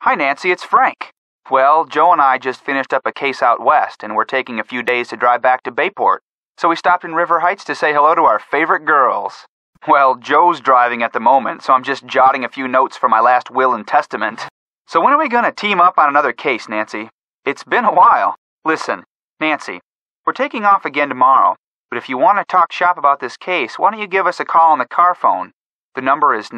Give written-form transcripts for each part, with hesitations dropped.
Hi, Nancy, it's Frank. Well, Joe and I just finished up a case out west, and we're taking a few days to drive back to Bayport. So we stopped in River Heights to say hello to our favorite girls. Well, Joe's driving at the moment, so I'm just jotting a few notes for my last will and testament. So when are we going to team up on another case, Nancy? It's been a while. Listen, Nancy, we're taking off again tomorrow, but if you want to talk shop about this case, why don't you give us a call on the car phone? The number is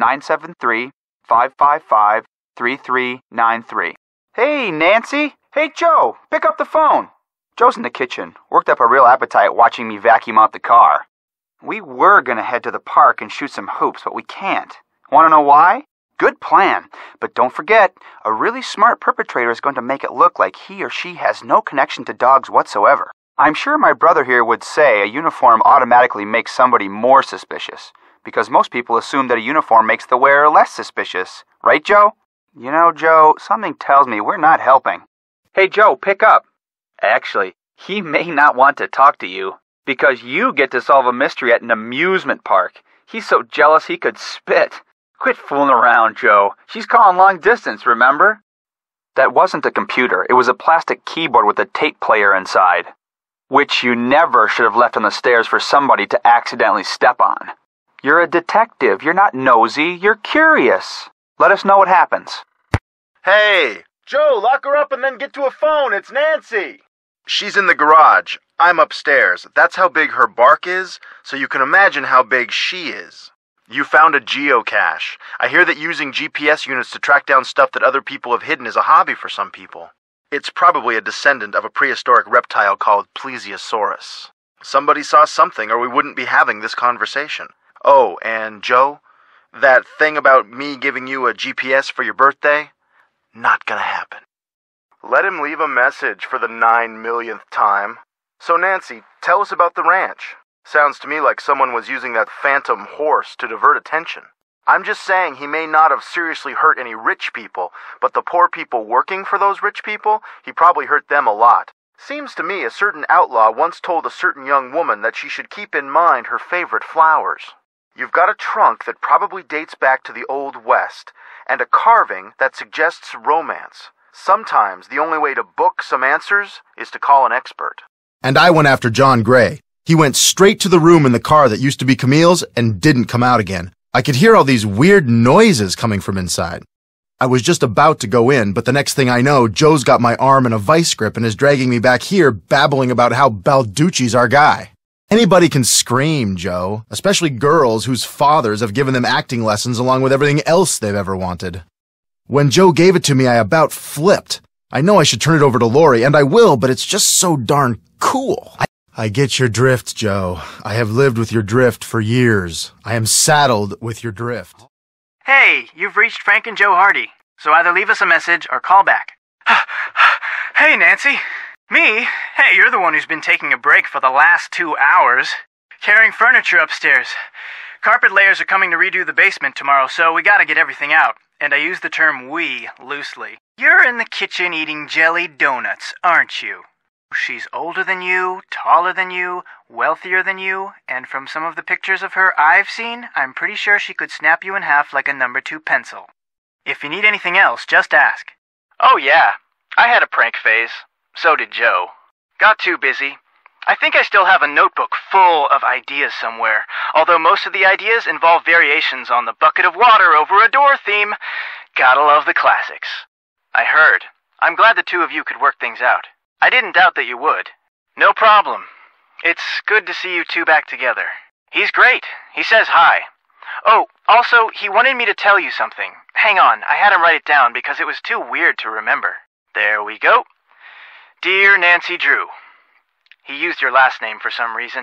973-555-3393. Hey, Nancy. Hey, Joe. Pick up the phone. Joe's in the kitchen. Worked up a real appetite watching me vacuum out the car. We were going to head to the park and shoot some hoops, but we can't. Want to know why? Good plan. But don't forget, a really smart perpetrator is going to make it look like he or she has no connection to dogs whatsoever. I'm sure my brother here would say a uniform automatically makes somebody more suspicious, because most people assume that a uniform makes the wearer less suspicious. Right, Joe? You know, Joe, something tells me we're not helping. Hey, Joe, pick up. Actually, he may not want to talk to you, because you get to solve a mystery at an amusement park. He's so jealous he could spit. Quit fooling around, Joe. She's calling long distance, remember? That wasn't a computer. It was a plastic keyboard with a tape player inside, which you never should have left on the stairs for somebody to accidentally step on. You're a detective. You're not nosy. You're curious. Let us know what happens. Hey! Joe, lock her up and then get to a phone. It's Nancy! She's in the garage. I'm upstairs. That's how big her bark is, so you can imagine how big she is. You found a geocache. I hear that using GPS units to track down stuff that other people have hidden is a hobby for some people. It's probably a descendant of a prehistoric reptile called Plesiosaurus. Somebody saw something or we wouldn't be having this conversation. Oh, and Joe, that thing about me giving you a GPS for your birthday? Not gonna happen. Let him leave a message for the 9 millionth time. So Nancy, tell us about the ranch. Sounds to me like someone was using that phantom horse to divert attention. I'm just saying he may not have seriously hurt any rich people, but the poor people working for those rich people, he probably hurt them a lot. Seems to me a certain outlaw once told a certain young woman that she should keep in mind her favorite flowers. You've got a trunk that probably dates back to the Old West, and a carving that suggests romance. Sometimes the only way to book some answers is to call an expert. And I went after John Gray. He went straight to the room in the car that used to be Camille's and didn't come out again. I could hear all these weird noises coming from inside. I was just about to go in, but the next thing I know, Joe's got my arm in a vice grip and is dragging me back here, babbling about how Balducci's our guy. Anybody can scream, Joe, especially girls whose fathers have given them acting lessons along with everything else they've ever wanted. When Joe gave it to me, I about flipped. I know I should turn it over to Lori, and I will, but it's just so darn cool. I get your drift, Joe. I have lived with your drift for years. I am saddled with your drift. Hey, you've reached Frank and Joe Hardy, so either leave us a message or call back. Hey, Nancy. Me? Hey, you're the one who's been taking a break for the last 2 hours. Carrying furniture upstairs. Carpet layers are coming to redo the basement tomorrow, so we gotta get everything out. And I use the term we loosely. You're in the kitchen eating jelly donuts, aren't you? She's older than you, taller than you, wealthier than you, and from some of the pictures of her I've seen, I'm pretty sure she could snap you in half like a number 2 pencil. If you need anything else, just ask. Oh yeah, I had a prank phase. So did Joe. Got too busy. I think I still have a notebook full of ideas somewhere, although most of the ideas involve variations on the bucket of water over a door theme. Gotta love the classics. I heard. I'm glad the two of you could work things out. I didn't doubt that you would. No problem. It's good to see you two back together. He's great. He says hi. Oh, also, he wanted me to tell you something. Hang on, I had him write it down because it was too weird to remember. There we go. Dear Nancy Drew. He used your last name for some reason.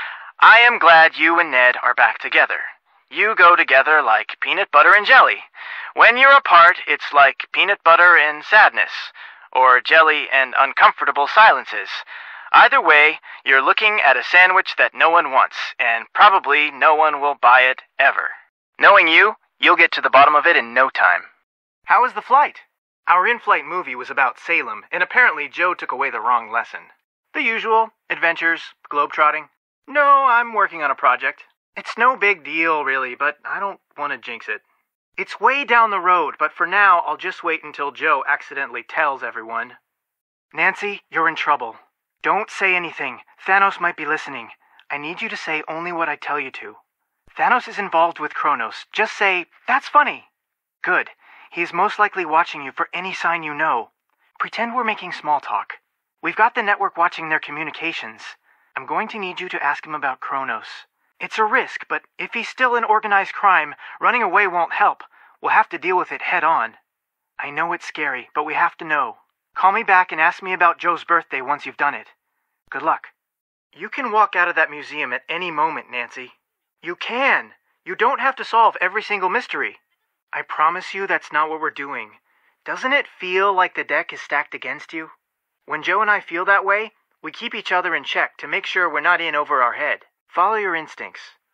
I am glad you and Ned are back together. You go together like peanut butter and jelly. When you're apart, it's like peanut butter and sadness, or jelly and uncomfortable silences. Either way, you're looking at a sandwich that no one wants, and probably no one will buy it ever. Knowing you, you'll get to the bottom of it in no time. How was the flight? Our in-flight movie was about Salem, and apparently Joe took away the wrong lesson. The usual, adventures, globetrotting. No, I'm working on a project. It's no big deal, really, but I don't want to jinx it. It's way down the road, but for now, I'll just wait until Joe accidentally tells everyone. Nancy, you're in trouble. Don't say anything. Thanos might be listening. I need you to say only what I tell you to. Thanos is involved with Kronos. Just say, "That's funny." Good. He is most likely watching you for any sign you know. Pretend we're making small talk. We've got the network watching their communications. I'm going to need you to ask him about Kronos. It's a risk, but if he's still in organized crime, running away won't help. We'll have to deal with it head on. I know it's scary, but we have to know. Call me back and ask me about Joe's birthday once you've done it. Good luck. You can walk out of that museum at any moment, Nancy. You can. You don't have to solve every single mystery. I promise you that's not what we're doing. Doesn't it feel like the deck is stacked against you? When Joe and I feel that way, we keep each other in check to make sure we're not in over our head. Follow your instincts.